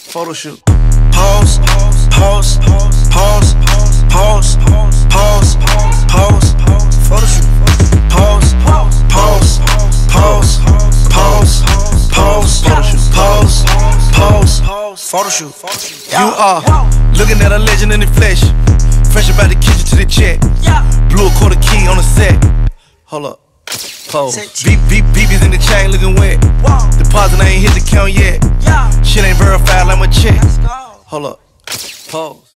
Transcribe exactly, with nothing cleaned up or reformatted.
Photo shoot. Pause, pause, pause, pause, pause, pause, pause, photo shoot. Pause, pause, pause, pause, pause, photo shoot. Pause, pause, photo shoot. You are looking at a legend in the flesh. Fresh about the kitchen to the check. Blew a quarter key on the set. Hold up. Pose. Beep, beep, beepies in the chain looking wet. Deposit, I ain't hit the count yet. Shit ain't verified like my check. Hold up. Pose.